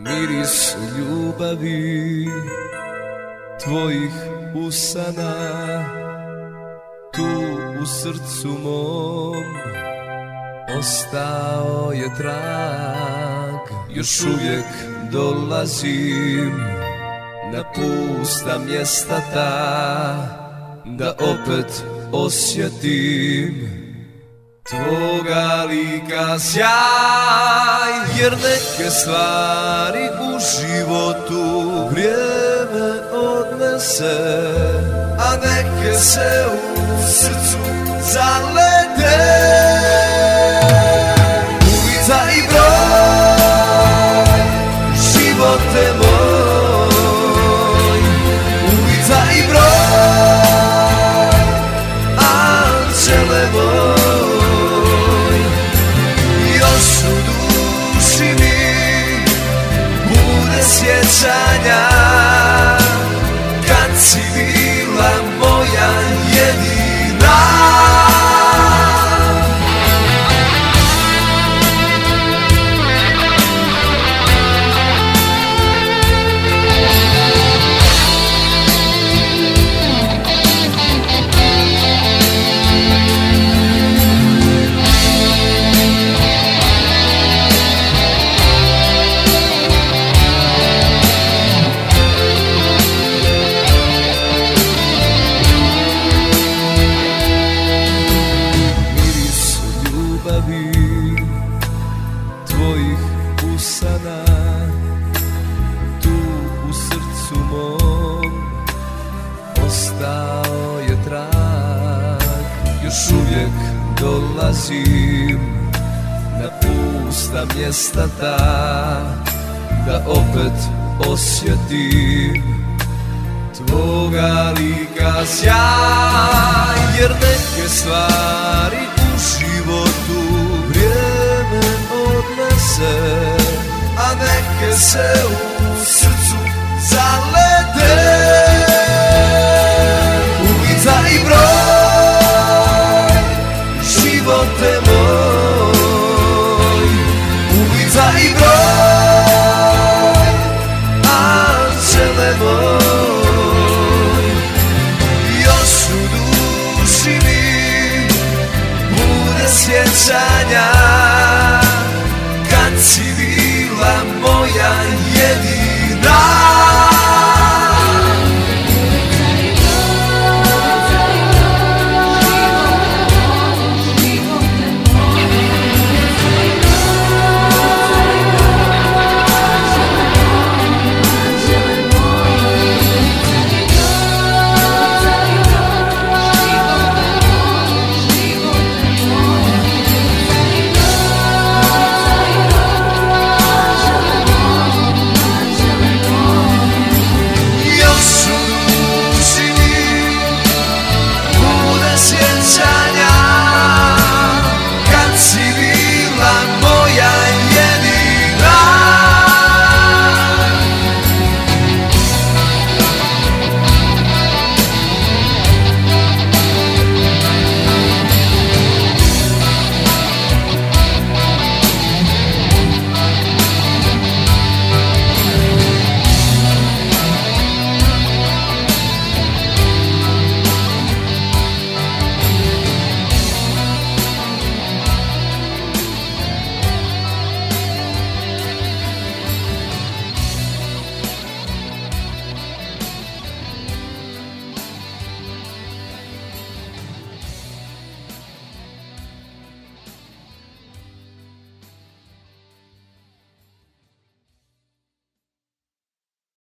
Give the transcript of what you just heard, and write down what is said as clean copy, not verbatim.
Miris ljubavi tvojih usana, tu u srcu mom ostao je trag. Još uvijek dolazim na pusta mjesta ta, da opet osjetim tvoga lika sjaj. Jer neke stvari u životu vrijeme odnese, a neke se u srcu zalete. Ulica i broj, živote moj, ulica i broj, anđele moj. Još u duši mi bude sjećanja kad si bila moja jedina. Tvojih usana, tu u srcu mom ostao je trag. Još uvijek dolazim na pusta mjesta ta, da opet osjetim tvoga lika sjaj. Jer neke stvari u životu vrijeme odnese, a neke se u srcu zalete.